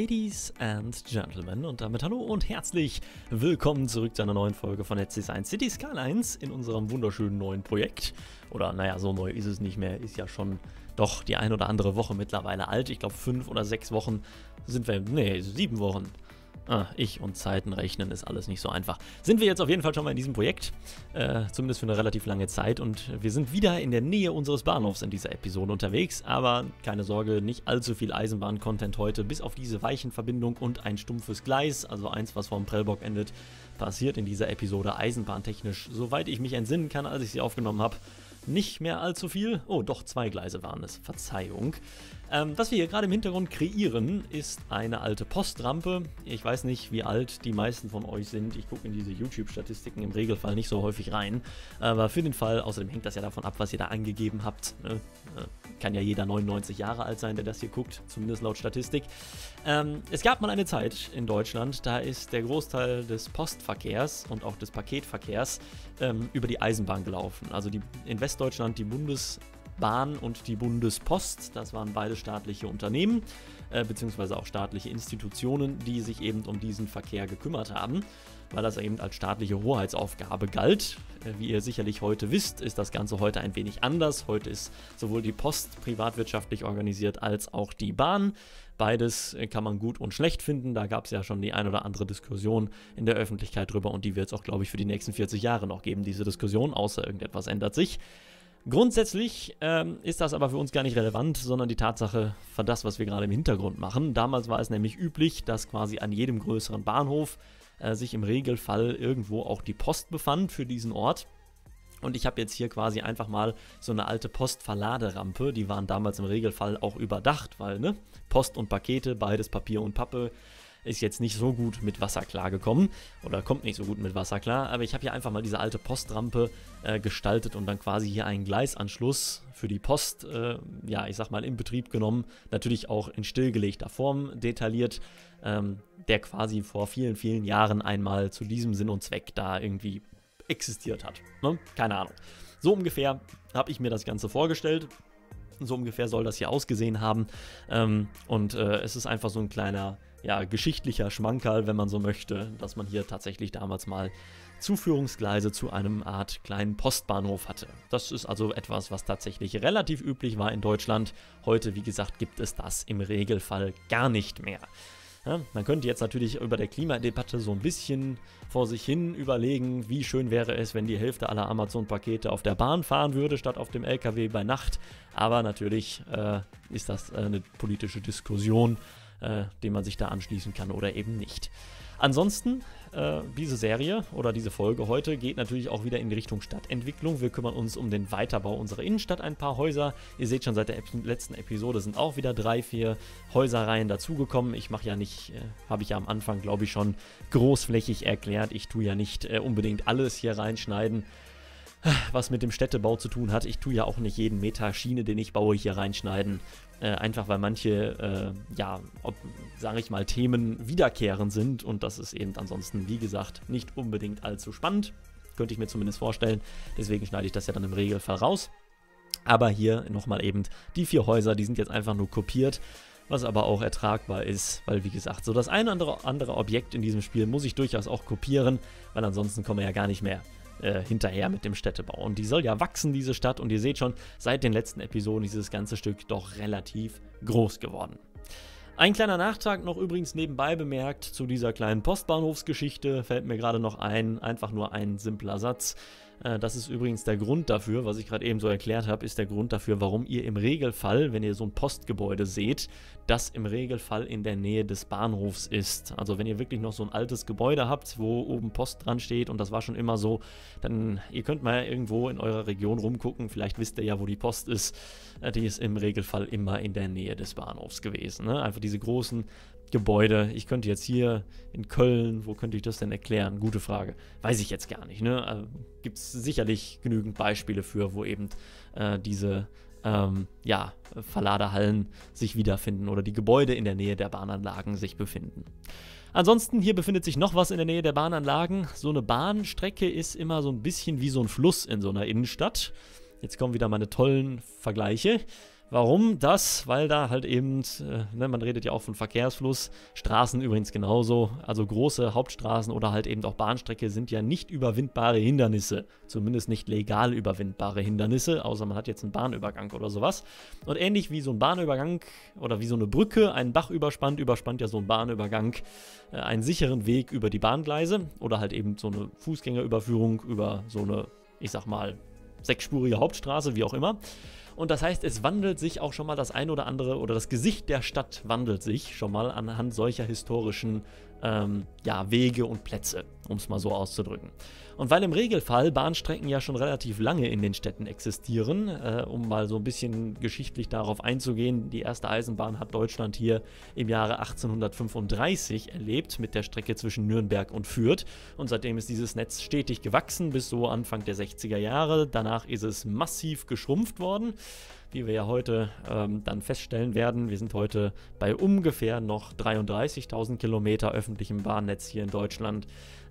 Ladies and Gentlemen und damit hallo und herzlich willkommen zurück zu einer neuen Folge von Let's Design City Skylines in unserem wunderschönen neuen Projekt. Oder naja, so neu ist es nicht mehr, ist ja schon doch die ein oder andere Woche mittlerweile alt. Ich glaube 5 oder 6 Wochen sind wir, nee, 7 Wochen. Ich und Zeiten rechnen ist alles nicht so einfach. Sind wir jetzt auf jeden Fall schon mal in diesem Projekt, zumindest für eine relativ lange Zeit, und wir sind wieder in der Nähe unseres Bahnhofs in dieser Episode unterwegs, aber keine Sorge, nicht allzu viel Eisenbahn-Content heute, bis auf diese Weichenverbindung und ein stumpfes Gleis, also eins, was vom Prellbock endet, passiert in dieser Episode eisenbahntechnisch, soweit ich mich entsinnen kann, als ich sie aufgenommen habe, nicht mehr allzu viel. Oh, doch, 2 Gleise waren es. Verzeihung. Was wir hier gerade im Hintergrund kreieren, ist eine alte Postrampe. Ich weiß nicht, wie alt die meisten von euch sind. Ich gucke in diese YouTube-Statistiken im Regelfall nicht so häufig rein. Aber für den Fall, außerdem hängt das ja davon ab, was ihr da angegeben habt. Ne? Kann ja jeder 99 Jahre alt sein, der das hier guckt, zumindest laut Statistik. Es gab mal eine Zeit in Deutschland, da ist der Großteil des Postverkehrs und auch des Paketverkehrs über die Eisenbahn gelaufen. Also in Westdeutschland die Bundesbahn und die Bundespost, das waren beide staatliche Unternehmen, beziehungsweise auch staatliche Institutionen, die sich eben um diesen Verkehr gekümmert haben, weil das eben als staatliche Hoheitsaufgabe galt. Wie ihr sicherlich heute wisst, ist das Ganze heute ein wenig anders. Heute ist sowohl die Post privatwirtschaftlich organisiert als auch die Bahn. Beides kann man gut und schlecht finden. Da gab es ja schon die ein oder andere Diskussion in der Öffentlichkeit drüber und die wird es auch, glaube ich, für die nächsten 40 Jahre noch geben, diese Diskussion, außer irgendetwas ändert sich. Grundsätzlich ist das aber für uns gar nicht relevant, sondern die Tatsache für das, was wir gerade im Hintergrund machen. Damals war es nämlich üblich, dass quasi an jedem größeren Bahnhof sich im Regelfall irgendwo auch die Post befand für diesen Ort. Und ich habe jetzt hier quasi einfach mal so eine alte Postverladerampe, die waren damals im Regelfall auch überdacht, weil ne, Post und Pakete, beides Papier und Pappe, ist jetzt nicht so gut mit Wasser klargekommen oder kommt nicht so gut mit Wasser klar, aber ich habe hier einfach mal diese alte Postrampe gestaltet und dann quasi hier einen Gleisanschluss für die Post, ja, ich sag mal, in Betrieb genommen, natürlich auch in stillgelegter Form detailliert, der quasi vor vielen, vielen Jahren einmal zu diesem Sinn und Zweck da irgendwie existiert hat. Ne? Keine Ahnung. So ungefähr habe ich mir das Ganze vorgestellt. So ungefähr soll das hier ausgesehen haben. Es ist einfach so ein kleiner, ja, geschichtlicher Schmankerl, wenn man so möchte, dass man hier tatsächlich damals mal Zuführungsgleise zu einem Art kleinen Postbahnhof hatte. Das ist also etwas, was tatsächlich relativ üblich war in Deutschland. Heute, wie gesagt, gibt es das im Regelfall gar nicht mehr. Ja, man könnte jetzt natürlich über der Klimadebatte so ein bisschen vor sich hin überlegen, wie schön wäre es, wenn die Hälfte aller Amazon-Pakete auf der Bahn fahren würde, statt auf dem LKW bei Nacht. Aber natürlich ist das eine politische Diskussion, dem man sich da anschließen kann oder eben nicht. Ansonsten, diese Serie oder diese Folge heute geht natürlich auch wieder in die Richtung Stadtentwicklung. Wir kümmern uns um den Weiterbau unserer Innenstadt, ein paar Häuser. Ihr seht schon, seit der letzten Episode sind auch wieder 3, 4 Häuserreihen dazugekommen. Ich mache ja nicht, habe ich ja am Anfang, glaube ich, schon großflächig erklärt. Ich tue ja nicht unbedingt alles hier reinschneiden, was mit dem Städtebau zu tun hat. Ich tue ja auch nicht jeden Meter Schiene, den ich baue, hier reinschneiden. Einfach weil manche, sage ich mal, Themen wiederkehrend sind und das ist eben ansonsten, wie gesagt, nicht unbedingt allzu spannend. Könnte ich mir zumindest vorstellen. Deswegen schneide ich das ja dann im Regelfall raus. Aber hier nochmal eben die 4 Häuser, die sind jetzt einfach nur kopiert, was aber auch ertragbar ist, weil wie gesagt, so das ein oder andere Objekt in diesem Spiel muss ich durchaus auch kopieren, weil ansonsten kommen wir ja gar nicht mehr hinterher mit dem Städtebau. Und die soll ja wachsen, diese Stadt, und ihr seht schon, seit den letzten Episoden ist dieses ganze Stück doch relativ groß geworden. Ein kleiner Nachtrag noch übrigens nebenbei bemerkt zu dieser kleinen Postbahnhofsgeschichte, fällt mir gerade noch ein, einfach nur ein simpler Satz. Das ist übrigens der Grund dafür, was ich gerade eben so erklärt habe, ist der Grund dafür, warum ihr im Regelfall, wenn ihr so ein Postgebäude seht, das im Regelfall in der Nähe des Bahnhofs ist. Also wenn ihr wirklich noch so ein altes Gebäude habt, wo oben Post dran steht und das war schon immer so, dann ihr könnt mal irgendwo in eurer Region rumgucken, vielleicht wisst ihr ja, wo die Post ist. Die ist im Regelfall immer in der Nähe des Bahnhofs gewesen. Ne? Einfach diese großen Gebäude. Ich könnte jetzt hier in Köln, wo könnte ich das denn erklären? Gute Frage. Weiß ich jetzt gar nicht. Ne? Also, gibt es sicherlich genügend Beispiele für, wo eben diese Verladehallen sich wiederfinden oder die Gebäude in der Nähe der Bahnanlagen sich befinden. Ansonsten, hier befindet sich noch was in der Nähe der Bahnanlagen. So eine Bahnstrecke ist immer so ein bisschen wie so ein Fluss in so einer Innenstadt. Jetzt kommen wieder meine tollen Vergleiche. Warum das? Weil da halt eben, man redet ja auch von Verkehrsfluss, Straßen übrigens genauso, also große Hauptstraßen oder halt eben auch Bahnstrecke sind ja nicht überwindbare Hindernisse, zumindest nicht legal überwindbare Hindernisse, außer man hat jetzt einen Bahnübergang oder sowas. Und ähnlich wie so ein Bahnübergang oder wie so eine Brücke einen Bach überspannt ja so ein Bahnübergang einen sicheren Weg über die Bahngleise oder halt eben so eine Fußgängerüberführung über so eine, ich sag mal, sechsspurige Hauptstraße, wie auch immer. Und das heißt, es wandelt sich auch schon mal das ein oder andere, oder das Gesicht der Stadt wandelt sich schon mal anhand solcher historischen Wege und Plätze, um es mal so auszudrücken. Und weil im Regelfall Bahnstrecken ja schon relativ lange in den Städten existieren, um mal so ein bisschen geschichtlich darauf einzugehen, die erste Eisenbahn hat Deutschland hier im Jahre 1835 erlebt mit der Strecke zwischen Nürnberg und Fürth. Und seitdem ist dieses Netz stetig gewachsen bis so Anfang der 60er Jahre. Danach ist es massiv geschrumpft worden, wie wir ja heute dann feststellen werden. Wir sind heute bei ungefähr noch 33.000 Kilometer öffentlichem Bahnnetz hier in Deutschland,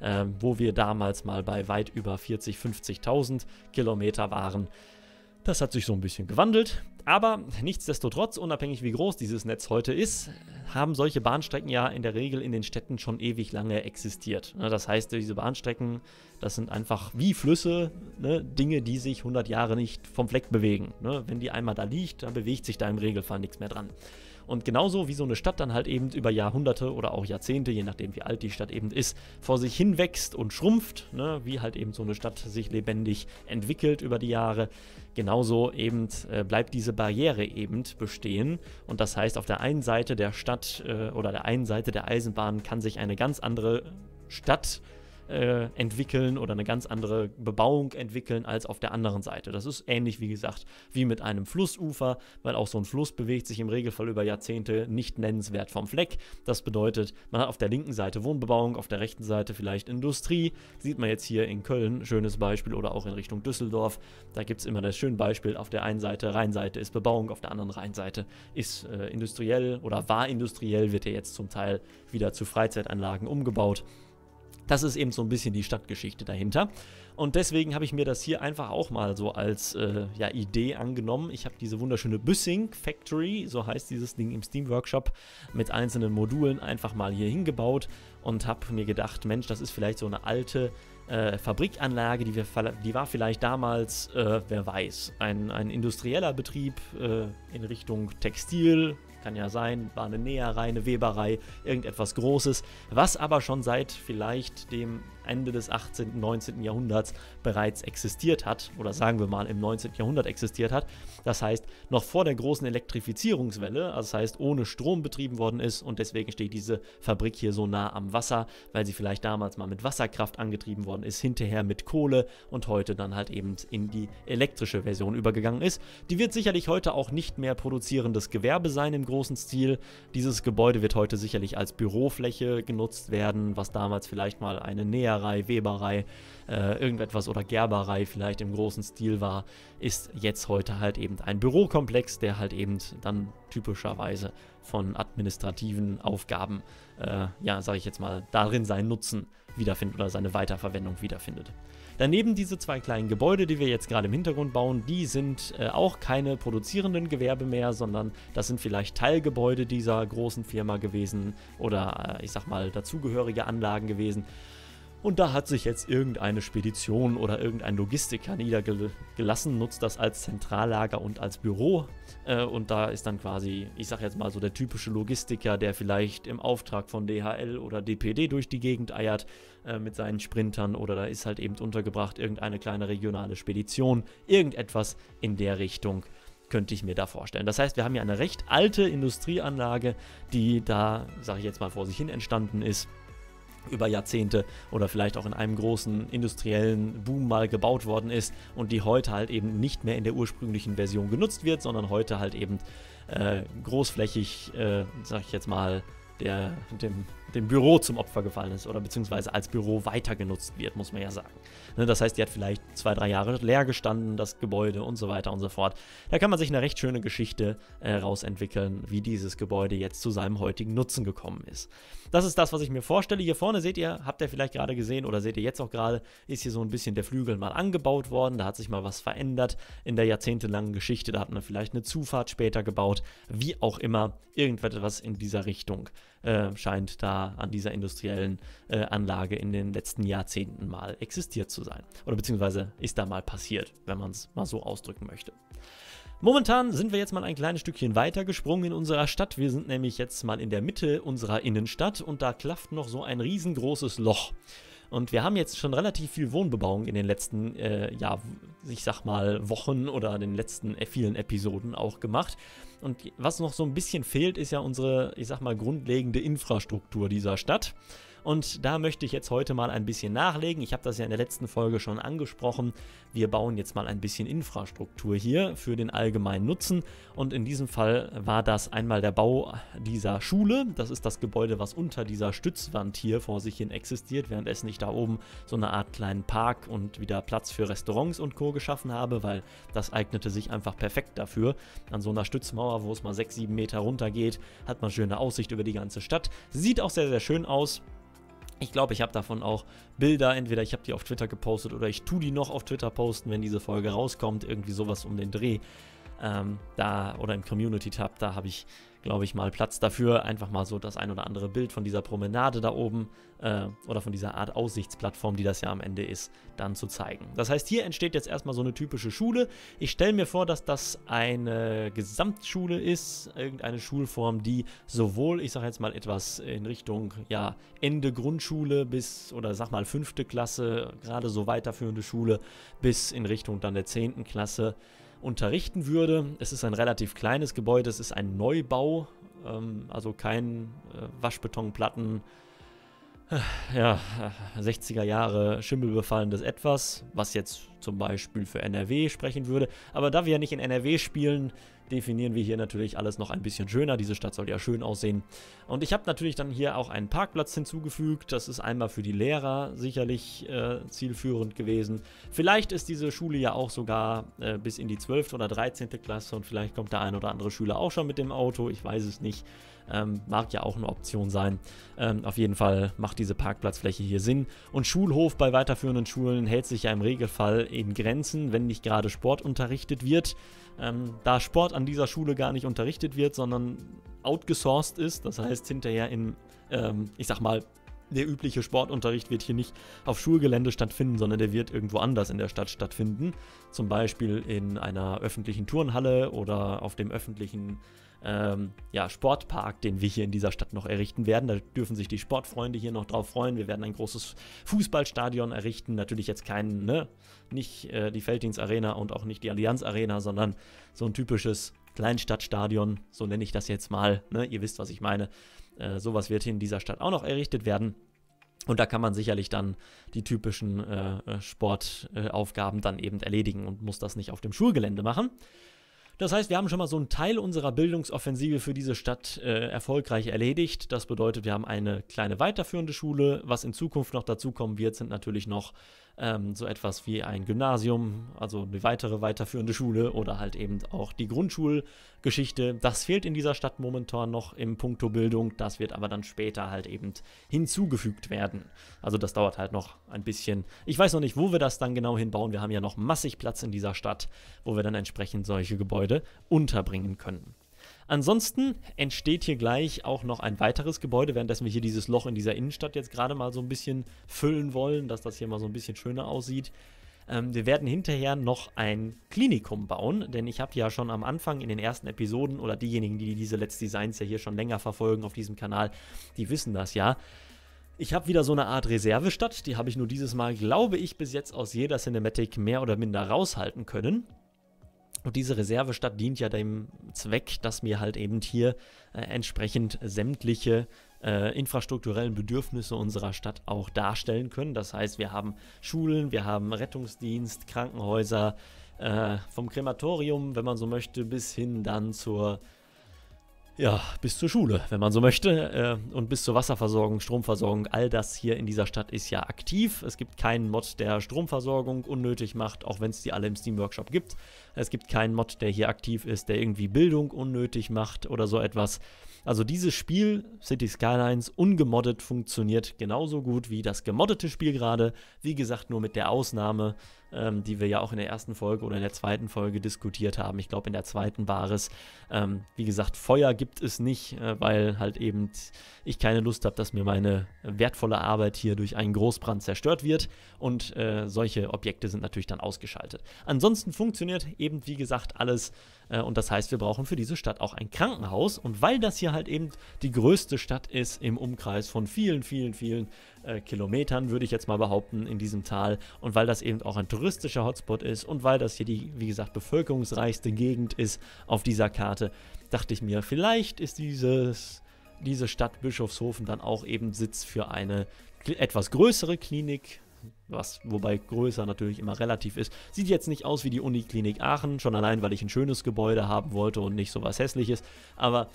wo wir damals mal bei weit über 40.000, 50.000 Kilometer waren. Das hat sich so ein bisschen gewandelt, aber nichtsdestotrotz, unabhängig wie groß dieses Netz heute ist, haben solche Bahnstrecken ja in der Regel in den Städten schon ewig lange existiert. Das heißt, diese Bahnstrecken, das sind einfach wie Flüsse, Dinge, die sich 100 Jahre nicht vom Fleck bewegen. Wenn die einmal da liegt, dann bewegt sich da im Regelfall nichts mehr dran. Und genauso wie so eine Stadt dann halt eben über Jahrhunderte oder auch Jahrzehnte, je nachdem wie alt die Stadt eben ist, vor sich hin wächst und schrumpft, wie halt eben so eine Stadt sich lebendig entwickelt über die Jahre, genauso eben bleibt diese Barriere eben bestehen. Und das heißt, auf der einen Seite der Stadt oder der einen Seite der Eisenbahn kann sich eine ganz andere Stadt entwickeln oder eine ganz andere Bebauung entwickeln als auf der anderen Seite. Das ist ähnlich, wie gesagt, wie mit einem Flussufer, weil auch so ein Fluss bewegt sich im Regelfall über Jahrzehnte nicht nennenswert vom Fleck. Das bedeutet, man hat auf der linken Seite Wohnbebauung, auf der rechten Seite vielleicht Industrie. Sieht man jetzt hier in Köln, schönes Beispiel, oder auch in Richtung Düsseldorf. Da gibt es immer das schöne Beispiel, auf der einen Seite, Rheinseite ist Bebauung, auf der anderen Rheinseite ist industriell oder war industriell, wird ja jetzt zum Teil wieder zu Freizeitanlagen umgebaut. Das ist eben so ein bisschen die Stadtgeschichte dahinter. Und deswegen habe ich mir das hier einfach auch mal so als Idee angenommen. Ich habe diese wunderschöne Büssing Factory, so heißt dieses Ding im Steam Workshop, mit einzelnen Modulen einfach mal hier hingebaut und habe mir gedacht, Mensch, das ist vielleicht so eine alte Fabrikanlage, die war vielleicht damals, wer weiß, ein industrieller Betrieb in Richtung Textil. Kann ja sein, war eine Näherei, eine Weberei, irgendetwas Großes, was aber schon seit vielleicht dem Ende des 18., 19. Jahrhunderts bereits existiert hat, oder sagen wir mal im 19. Jahrhundert existiert hat. Das heißt, noch vor der großen Elektrifizierungswelle, also das heißt, ohne Strom betrieben worden ist, und deswegen steht diese Fabrik hier so nah am Wasser, weil sie vielleicht damals mal mit Wasserkraft angetrieben worden ist, hinterher mit Kohle und heute dann halt eben in die elektrische Version übergegangen ist. Die wird sicherlich heute auch nicht mehr produzierendes Gewerbe sein im großen Stil. Dieses Gebäude wird heute sicherlich als Bürofläche genutzt werden, was damals vielleicht mal eine Näherei, Weberei, irgendetwas oder Gerberei vielleicht im großen Stil war, ist jetzt heute halt eben ein Bürokomplex, der halt eben dann typischerweise von administrativen Aufgaben, sage ich jetzt mal, darin seinen Nutzen wiederfindet oder seine Weiterverwendung wiederfindet. Daneben diese zwei kleinen Gebäude, die wir jetzt gerade im Hintergrund bauen, die sind auch keine produzierenden Gewerbe mehr, sondern das sind vielleicht Teilgebäude dieser großen Firma gewesen oder ich sag mal dazugehörige Anlagen gewesen. Und da hat sich jetzt irgendeine Spedition oder irgendein Logistiker niedergelassen, nutzt das als Zentrallager und als Büro. Und da ist dann quasi, ich sag jetzt mal so der typische Logistiker, der vielleicht im Auftrag von DHL oder DPD durch die Gegend eiert mit seinen Sprintern, oder da ist halt eben untergebracht irgendeine kleine regionale Spedition, irgendetwas in der Richtung könnte ich mir da vorstellen. Das heißt, wir haben hier eine recht alte Industrieanlage, die da, sage ich jetzt mal, vor sich hin entstanden ist, über Jahrzehnte oder vielleicht auch in einem großen industriellen Boom mal gebaut worden ist und die heute halt eben nicht mehr in der ursprünglichen Version genutzt wird, sondern heute halt eben großflächig, sag ich jetzt mal, dem Büro zum Opfer gefallen ist oder beziehungsweise als Büro weiter genutzt wird, muss man ja sagen. Ne, das heißt, die hat vielleicht 2, 3 Jahre leer gestanden, das Gebäude und so weiter und so fort. Da kann man sich eine recht schöne Geschichte rausentwickeln, wie dieses Gebäude jetzt zu seinem heutigen Nutzen gekommen ist. Das ist das, was ich mir vorstelle. Hier vorne seht ihr, habt ihr vielleicht gerade gesehen oder seht ihr jetzt auch gerade, ist hier so ein bisschen der Flügel mal angebaut worden. Da hat sich mal was verändert in der jahrzehntelangen Geschichte. Da hat man vielleicht eine Zufahrt später gebaut. Wie auch immer, irgendetwas in dieser Richtung scheint da an dieser industriellen Anlage in den letzten Jahrzehnten mal existiert zu sein. Oder beziehungsweise ist da mal passiert, wenn man es mal so ausdrücken möchte. Momentan sind wir jetzt mal ein kleines Stückchen weiter gesprungen in unserer Stadt. Wir sind nämlich jetzt mal in der Mitte unserer Innenstadt und da klafft noch so ein riesengroßes Loch. Und wir haben jetzt schon relativ viel Wohnbebauung in den letzten, ich sag mal, Wochen oder den letzten vielen Episoden auch gemacht. Und was noch so ein bisschen fehlt, ist ja unsere, ich sag mal, grundlegende Infrastruktur dieser Stadt. Und da möchte ich jetzt heute mal ein bisschen nachlegen. Ich habe das ja in der letzten Folge schon angesprochen. Wir bauen jetzt mal ein bisschen Infrastruktur hier für den allgemeinen Nutzen. Und in diesem Fall war das einmal der Bau dieser Schule. Das ist das Gebäude, was unter dieser Stützwand hier vor sich hin existiert, währenddessen ich da oben so eine Art kleinen Park und wieder Platz für Restaurants und Co. geschaffen habe, weil das eignete sich einfach perfekt dafür. An so einer Stützmauer, wo es mal 6, 7 Meter runter geht, hat man schöne Aussicht über die ganze Stadt. Sieht auch sehr, sehr schön aus. Ich glaube, ich habe davon auch Bilder, entweder ich habe die auf Twitter gepostet oder ich tue die noch auf Twitter posten, wenn diese Folge rauskommt, irgendwie sowas um den Dreh. Da oder im Community-Tab, da habe ich, glaube ich, mal Platz dafür, einfach mal so das ein oder andere Bild von dieser Promenade da oben oder von dieser Art Aussichtsplattform, die das ja am Ende ist, dann zu zeigen. Das heißt, hier entsteht jetzt erstmal so eine typische Schule. Ich stelle mir vor, dass das eine Gesamtschule ist, irgendeine Schulform, die sowohl, ich sage jetzt mal etwas in Richtung, ja, Ende Grundschule bis, oder sag mal 5. Klasse, gerade so weiterführende Schule, bis in Richtung dann der 10. Klasse unterrichten würde. Es ist ein relativ kleines Gebäude, es ist ein Neubau, also kein Waschbetonplatten, 60er Jahre schimmelbefallenes Etwas, was jetzt zum Beispiel für NRW sprechen würde. Aber da wir ja nicht in NRW spielen, definieren wir hier natürlich alles noch ein bisschen schöner. Diese Stadt soll ja schön aussehen. Und ich habe natürlich dann hier auch einen Parkplatz hinzugefügt. Das ist einmal für die Lehrer sicherlich zielführend gewesen. Vielleicht ist diese Schule ja auch sogar bis in die 12. oder 13. Klasse und vielleicht kommt der ein oder andere Schüler auch schon mit dem Auto. Ich weiß es nicht. Mag ja auch eine Option sein. Auf jeden Fall macht diese Parkplatzfläche hier Sinn. Und Schulhof bei weiterführenden Schulen hält sich ja im Regelfall in Grenzen, wenn nicht gerade Sport unterrichtet wird. Da Sport an dieser Schule gar nicht unterrichtet wird, sondern outgesourced ist, das heißt hinterher ich sag mal, der übliche Sportunterricht wird hier nicht auf Schulgelände stattfinden, sondern der wird irgendwo anders in der Stadt stattfinden. Zum Beispiel in einer öffentlichen Turnhalle oder auf dem öffentlichen Sportpark, den wir hier in dieser Stadt noch errichten werden. Da dürfen sich die Sportfreunde hier noch drauf freuen. Wir werden ein großes Fußballstadion errichten. Natürlich jetzt nicht die Felddienst-Arena und auch nicht die Allianz-Arena, sondern so ein typisches Kleinstadtstadion, so nenne ich das jetzt mal. Ne? Ihr wisst, was ich meine. Sowas wird hier in dieser Stadt auch noch errichtet werden. Und da kann man sicherlich dann die typischen Sportaufgaben dann eben erledigen und muss das nicht auf dem Schulgelände machen. Das heißt, wir haben schon mal so einen Teil unserer Bildungsoffensive für diese Stadt erfolgreich erledigt. Das bedeutet, wir haben eine kleine weiterführende Schule. Was in Zukunft noch dazukommen wird, sind natürlich noch so etwas wie ein Gymnasium, also eine weitere weiterführende Schule oder halt eben auch die Grundschulgeschichte. Das fehlt in dieser Stadt momentan noch im Punkto Bildung. Das wird aber dann später halt eben hinzugefügt werden. Also das dauert halt noch ein bisschen. Ich weiß noch nicht, wo wir das dann genau hinbauen. Wir haben ja noch massig Platz in dieser Stadt, wo wir dann entsprechend solche Gebäude unterbringen können. Ansonsten entsteht hier gleich auch noch ein weiteres Gebäude, währenddessen wir hier dieses Loch in dieser Innenstadt jetzt gerade mal so ein bisschen füllen wollen, dass das hier mal so ein bisschen schöner aussieht. Wir werden hinterher noch ein Klinikum bauen, denn ich habe ja schon am Anfang in den ersten Episoden, oder diejenigen, die diese Let's Designs ja hier schon länger verfolgen auf diesem Kanal, die wissen das ja. Ich habe wieder so eine Art Reservestadt, die habe ich nur dieses Mal, glaube ich, bis jetzt aus jeder Cinematic mehr oder minder raushalten können. Und diese Reservestadt dient ja dem Zweck, dass wir halt eben hier entsprechend sämtliche infrastrukturellen Bedürfnisse unserer Stadt auch darstellen können. Das heißt, wir haben Schulen, wir haben Rettungsdienst, Krankenhäuser, vom Krematorium, wenn man so möchte, bis hin dann zur ja, bis zur Schule, wenn man so möchte, und bis zur Wasserversorgung, Stromversorgung. All das hier in dieser Stadt ist ja aktiv. Es gibt keinen Mod, der Stromversorgung unnötig macht, auch wenn es die alle im Steam Workshop gibt. Es gibt keinen Mod, der hier aktiv ist, der irgendwie Bildung unnötig macht oder so etwas. Also dieses Spiel, Cities Skylines, ungemoddet funktioniert genauso gut wie das gemoddete Spiel gerade. Wie gesagt, nur mit der Ausnahme, die wir ja auch in der ersten Folge oder in der zweiten Folge diskutiert haben. Ich glaube, in der zweiten war es, wie gesagt, Feuer gibt es nicht, weil halt eben ich keine Lust habe, dass mir meine wertvolle Arbeit hier durch einen Großbrand zerstört wird. Und solche Objekte sind natürlich dann ausgeschaltet. Ansonsten funktioniert eben, wie gesagt, alles. Und das heißt, wir brauchen für diese Stadt auch ein Krankenhaus. Und weil das hier halt eben die größte Stadt ist im Umkreis von vielen Kilometern, würde ich jetzt mal behaupten, in diesem Tal. Und weil das eben auch ein touristischer Hotspot ist und weil das hier die, wie gesagt, bevölkerungsreichste Gegend ist auf dieser Karte, dachte ich mir, vielleicht ist diese Stadt Bischofshofen dann auch eben Sitz für eine etwas größere Klinik, wobei größer natürlich immer relativ ist. Sieht jetzt nicht aus wie die Uniklinik Aachen, schon allein, weil ich ein schönes Gebäude haben wollte und nicht sowas Hässliches, aber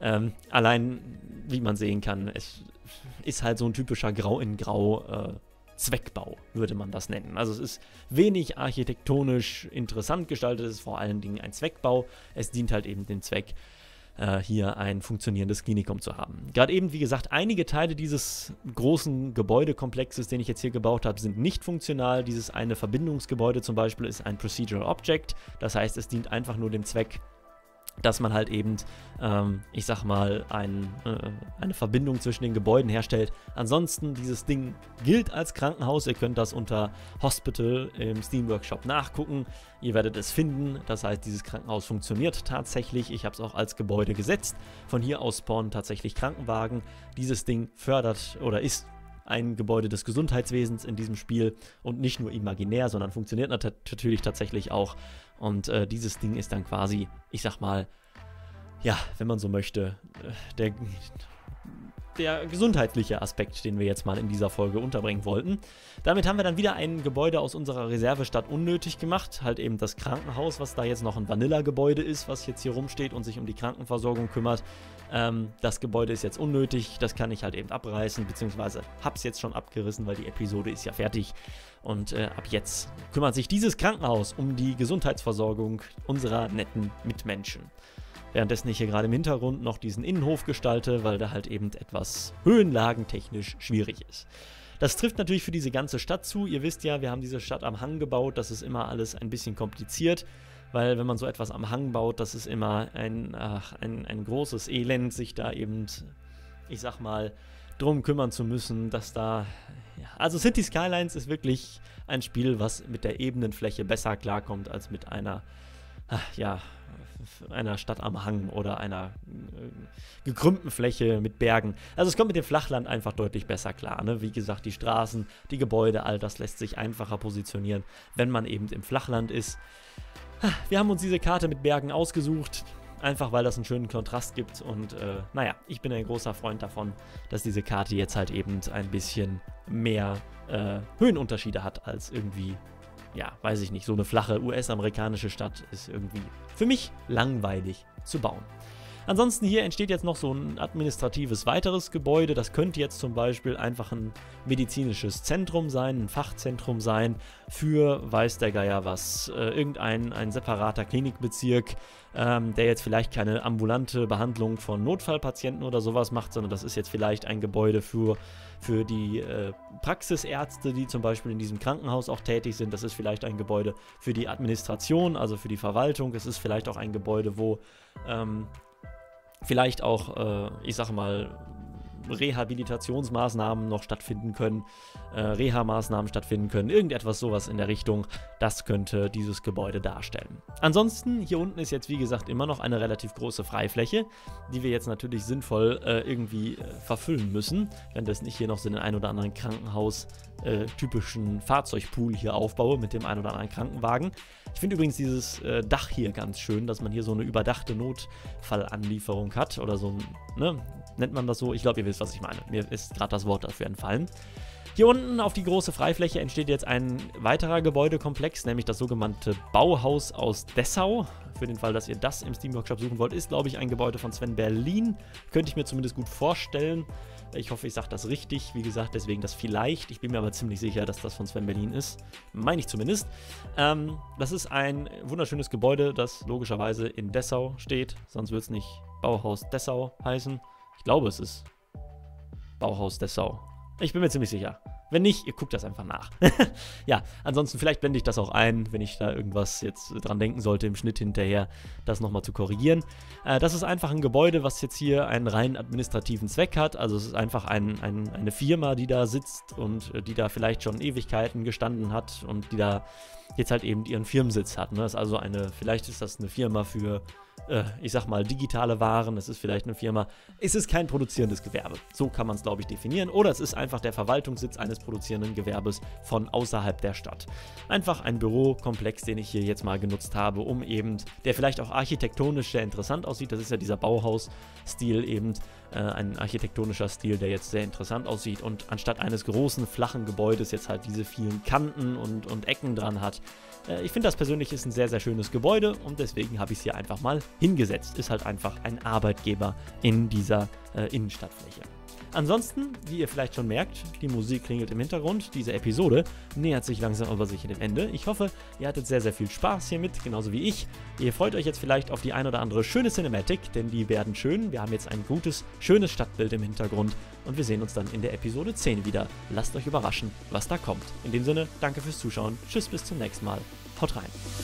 allein, wie man sehen kann, es ist halt so ein typischer Grau in Grau Zweckbau, würde man das nennen. Also es ist wenig architektonisch interessant gestaltet, es ist vor allen Dingen ein Zweckbau. Es dient halt eben dem Zweck, hier ein funktionierendes Klinikum zu haben. Gerade eben, wie gesagt, einige Teile dieses großen Gebäudekomplexes, den ich jetzt hier gebaut habe, sind nicht funktional. Dieses eine Verbindungsgebäude zum Beispiel ist ein Procedural Object, das heißt, es dient einfach nur dem Zweck, dass man halt eben, ich sag mal, eine Verbindung zwischen den Gebäuden herstellt. Ansonsten, dieses Ding gilt als Krankenhaus. Ihr könnt das unter Hospital im Steam Workshop nachgucken. Ihr werdet es finden. Das heißt, dieses Krankenhaus funktioniert tatsächlich. Ich habe es auch als Gebäude gesetzt. Von hier aus spawnen tatsächlich Krankenwagen. Dieses Ding fördert oder ist ein Gebäude des Gesundheitswesens in diesem Spiel und nicht nur imaginär, sondern funktioniert natürlich tatsächlich auch. Und dieses Ding ist dann quasi, ich sag mal, ja, wenn man so möchte, der gesundheitliche Aspekt, den wir jetzt mal in dieser Folge unterbringen wollten. Damit haben wir dann wieder ein Gebäude aus unserer Reservestadt unnötig gemacht. Halt eben das Krankenhaus, was da jetzt noch ein Vanilla-Gebäude ist, was jetzt hier rumsteht und sich um die Krankenversorgung kümmert. Das Gebäude ist jetzt unnötig, das kann ich halt eben abreißen, beziehungsweise hab's jetzt schon abgerissen, weil die Episode ist ja fertig. Und ab jetzt kümmert sich dieses Krankenhaus um die Gesundheitsversorgung unserer netten Mitmenschen. Währenddessen ich hier gerade im Hintergrund noch diesen Innenhof gestalte, weil der halt eben etwas höhenlagentechnisch schwierig ist. Das trifft natürlich für diese ganze Stadt zu. Ihr wisst ja, wir haben diese Stadt am Hang gebaut. Das ist immer alles ein bisschen kompliziert, weil wenn man so etwas am Hang baut, das ist immer ein großes Elend, sich da eben, ich sag mal, drum kümmern zu müssen, dass da... Ja, also Cities Skylines ist wirklich ein Spiel, was mit der ebenen Fläche besser klarkommt als mit einer Stadt am Hang oder einer gekrümmten Fläche mit Bergen. Also es kommt mit dem Flachland einfach deutlich besser klar. Ne? Wie gesagt, die Straßen, die Gebäude, all das lässt sich einfacher positionieren, wenn man eben im Flachland ist. Wir haben uns diese Karte mit Bergen ausgesucht, einfach weil das einen schönen Kontrast gibt. Und naja, ich bin ein großer Freund davon, dass diese Karte jetzt halt eben ein bisschen mehr Höhenunterschiede hat als irgendwie... Ja, weiß ich nicht, so eine flache US-amerikanische Stadt ist irgendwie für mich langweilig zu bauen. Ansonsten hier entsteht jetzt noch so ein administratives weiteres Gebäude. Das könnte jetzt zum Beispiel einfach ein medizinisches Zentrum sein, ein Fachzentrum sein für weiß der Geier was. Ein separater Klinikbezirk, der jetzt vielleicht keine ambulante Behandlung von Notfallpatienten oder sowas macht, sondern das ist jetzt vielleicht ein Gebäude für die Praxisärzte, die zum Beispiel in diesem Krankenhaus auch tätig sind. Das ist vielleicht ein Gebäude für die Administration, also für die Verwaltung. Es ist vielleicht auch ein Gebäude, wo vielleicht auch, ich sage mal, Rehabilitationsmaßnahmen noch stattfinden können, Reha-Maßnahmen stattfinden können, irgendetwas sowas in der Richtung, das könnte dieses Gebäude darstellen. Ansonsten, hier unten ist jetzt wie gesagt immer noch eine relativ große Freifläche, die wir jetzt natürlich sinnvoll irgendwie verfüllen müssen, wenn das nicht hier noch so den ein oder anderen Krankenhaus-typischen Fahrzeugpool hier aufbaue mit dem ein oder anderen Krankenwagen. Ich finde übrigens dieses Dach hier ganz schön, dass man hier so eine überdachte Notfallanlieferung hat oder so ein, ne? Nennt man das so? Ich glaube, ihr wisst, was ich meine. Mir ist gerade das Wort dafür entfallen. Hier unten auf die große Freifläche entsteht jetzt ein weiterer Gebäudekomplex, nämlich das sogenannte Bauhaus aus Dessau. Für den Fall, dass ihr das im Steam Workshop suchen wollt, ist, glaube ich, ein Gebäude von Sven Berlin. Könnte ich mir zumindest gut vorstellen. Ich hoffe, ich sage das richtig. Wie gesagt, deswegen das vielleicht. Ich bin mir aber ziemlich sicher, dass das von Sven Berlin ist. Meine ich zumindest. Das ist ein wunderschönes Gebäude, das logischerweise in Dessau steht. Sonst würde es nicht Bauhaus Dessau heißen. Ich glaube, es ist Bauhaus Dessau. Ich bin mir ziemlich sicher. Wenn nicht, ihr guckt das einfach nach. Ja, ansonsten vielleicht blende ich das auch ein, wenn ich da irgendwas jetzt dran denken sollte, im Schnitt hinterher das nochmal zu korrigieren. Das ist einfach ein Gebäude, was jetzt hier einen rein administrativen Zweck hat. Also es ist einfach eine Firma, die da sitzt und die da vielleicht schon Ewigkeiten gestanden hat und die da jetzt halt eben ihren Firmensitz hat. Ne? Das ist also vielleicht ist das eine Firma für ich sag mal, digitale Waren, es ist vielleicht eine Firma, es ist kein produzierendes Gewerbe. So kann man es, glaube ich, definieren. Oder es ist einfach der Verwaltungssitz eines produzierenden Gewerbes von außerhalb der Stadt. Einfach ein Bürokomplex, den ich hier jetzt mal genutzt habe, um eben, der vielleicht auch architektonisch sehr interessant aussieht. Das ist ja dieser Bauhaus-Stil eben, ein architektonischer Stil, der jetzt sehr interessant aussieht und anstatt eines großen, flachen Gebäudes jetzt halt diese vielen Kanten und Ecken dran hat. Ich finde das persönlich ist ein sehr, sehr schönes Gebäude und deswegen habe ich es hier einfach mal hingesetzt. Ist halt einfach ein Arbeitgeber in dieser Innenstadtfläche. Ansonsten, wie ihr vielleicht schon merkt, die Musik klingelt im Hintergrund. Diese Episode nähert sich langsam aber sicher dem Ende. Ich hoffe, ihr hattet sehr, sehr viel Spaß hiermit, genauso wie ich. Ihr freut euch jetzt vielleicht auf die ein oder andere schöne Cinematic, denn die werden schön. Wir haben jetzt ein gutes, schönes Stadtbild im Hintergrund und wir sehen uns dann in der Episode 10 wieder. Lasst euch überraschen, was da kommt. In dem Sinne, danke fürs Zuschauen. Tschüss, bis zum nächsten Mal. Haut rein.